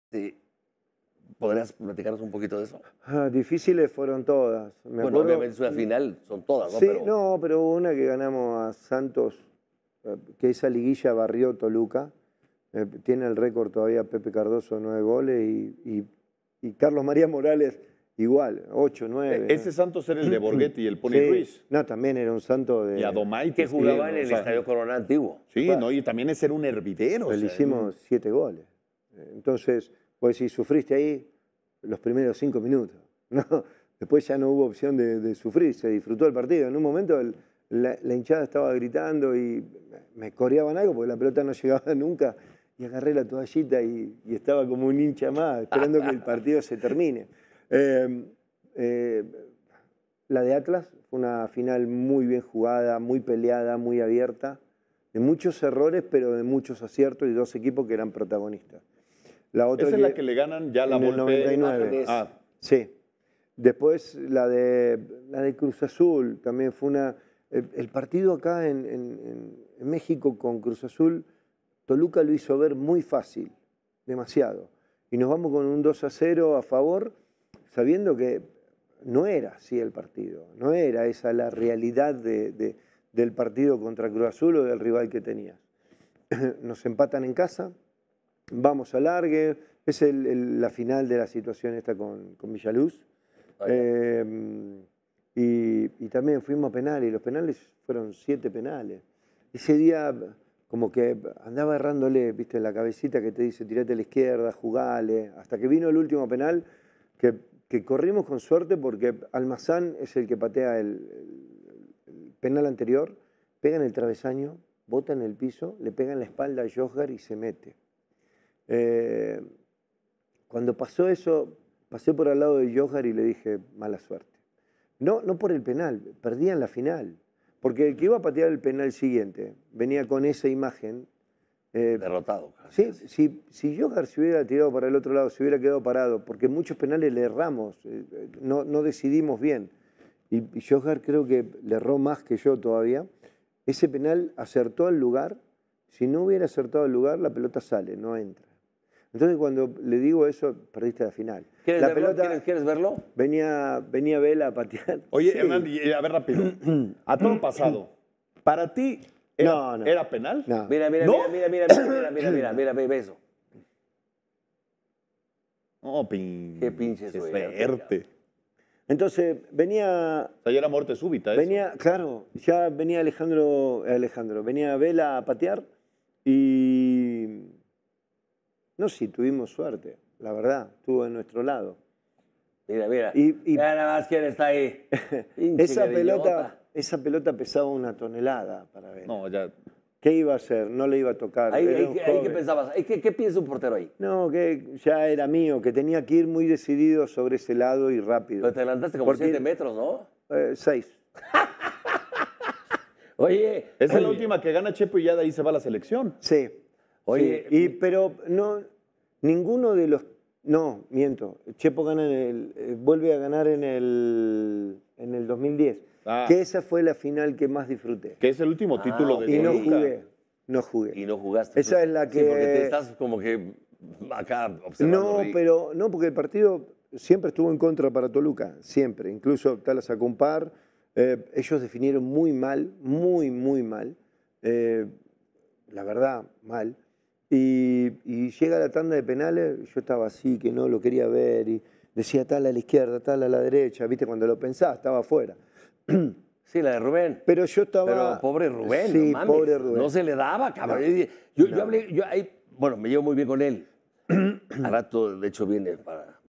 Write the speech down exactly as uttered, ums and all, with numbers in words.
Sí. ¿Podrías platicarnos un poquito de eso? Ah, difíciles fueron todas. Me bueno, acuerdo, obviamente es una final, son todas, ¿no? Sí, Pero... no, pero hubo una que ganamos a Santos, que esa liguilla barrió Toluca. Eh, tiene el récord todavía Pepe Cardoso, nueve goles, y, y, y Carlos María Morales igual, ocho, nueve. E ese ¿no? Santos era el de Borghetti y el Pony sí. Ruiz. No, también era un santo de... Y Adomaitis. Que jugaba en el o sea, Estadio Corona antiguo. Sí, Claro. no, y también ese era un hervidero. Le o sea, hicimos siete goles. Entonces, pues si sufriste ahí los primeros cinco minutos. No, después ya no hubo opción de, de sufrir, se disfrutó el partido. En un momento el, la, la hinchada estaba gritando y me coreaban algo porque la pelota no llegaba nunca. Y agarré la toallita y, y estaba como un hincha más, esperando que el partido se termine. Eh, eh, la de Atlas fue una final muy bien jugada, muy peleada, muy abierta, de muchos errores, pero de muchos aciertos y dos equipos que eran protagonistas. La otra Esa que, es la que le ganan ya la en el Volpe. noventa y nueve. Ah. Sí. Después la de, la de Cruz Azul, también fue una... El, el partido acá en, en, en México con Cruz Azul, Toluca lo hizo ver muy fácil, demasiado. Y nos vamos con un dos a cero a favor, sabiendo que no era así el partido, no era esa la realidad de, de, del partido contra Cruz Azul o del rival que tenías. Nos empatan en casa, vamos a largue, es el, el, la final de la situación esta con, con Villaluz. Eh, y, y también fuimos a penales, y los penales fueron siete penales. Ese día como que andaba errándole, viste, en la cabecita que te dice tirate a la izquierda, jugale, hasta que vino el último penal, que, que corrimos con suerte porque Almazán es el que patea el, el, el penal anterior, pega en el travesaño, bota en el piso, le pega en la espalda a Josgar y se mete. Eh, cuando pasó eso, pasé por al lado de Josgar y le dije, mala suerte. No, no por el penal, perdían la final. Porque el que iba a patear el penal siguiente venía con esa imagen. Eh, Derrotado. Sí, si, si Josgar se hubiera tirado para el otro lado, se hubiera quedado parado, porque muchos penales le erramos, eh, no, no decidimos bien. Y, y Josgar creo que le erró más que yo todavía. Ese penal acertó al lugar. Si no hubiera acertado al lugar, la pelota sale, no entra. Entonces cuando le digo eso, perdiste la final. ¿Quieres, la verlo? Pelota, ¿Quieres, ¿Quieres verlo? Venía, venía Vela a patear. Oye, sí. Hernán, a ver rápido. A todo pasado, ¿para ti era, no, no. ¿era penal? No. Mira, mira, ¿No? mira, mira, mira, mira, mira, mira, mira, mira, eso. No, pin... Qué pinche qué suerte. suerte. Entonces venía... O sea, ya era muerte súbita eso. Venía, claro, ya venía Alejandro, Alejandro, venía Vela a patear y... No, sí, tuvimos suerte, la verdad, estuvo de nuestro lado. Mira, mira. Y, y mira nada más quién está ahí. esa, pelota, esa pelota pesaba una tonelada para ver. No, ya... ¿Qué iba a hacer? No le iba a tocar. Ahí, Era ahí, un ¿qué, ahí joven. ¿Qué pensabas? Ahí, ¿qué, ¿Qué piensa un portero ahí? No, que ya era mío, que tenía que ir muy decidido sobre ese lado y rápido. Pero te adelantaste como Porque- siete metros, ¿no? Eh, seis. Oye. Esa es oye, la última que gana Chepo y ya de ahí se va a la selección. Sí. Oye, sí. Y, pero no, ninguno de los... No, miento. Chepo gana en el, eh, vuelve a ganar en el, en el dos mil diez. Ah. Que esa fue la final que más disfruté. Que es el último Ah, título de Y no Toluca. jugué. No jugué. Y no jugaste. Esa es la Sí, porque que- te estás como que acá observando. No, Rick. pero no, porque el partido siempre estuvo en contra para Toluca, siempre. Incluso Tala sacó un par. Eh, ellos definieron muy mal, muy, muy mal. Eh, la verdad, mal. Y, y llega la tanda de penales, yo estaba así, que no lo quería ver, y decía tal a la izquierda, tal a la derecha, viste, cuando lo pensaba, estaba afuera. Sí, la de Rubén. Pero yo estaba... Pero pobre Rubén, Sí, no mames. pobre Rubén. No se le daba, cabrón. No. Yo, yo No. hablé, yo ahí, bueno, me llevo muy bien con él. Al rato, de hecho, viene para